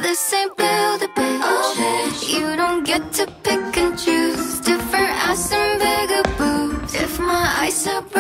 this ain't build a bitch. You don't get to pick and choose. Different ass and bigger boobs. If my eyes are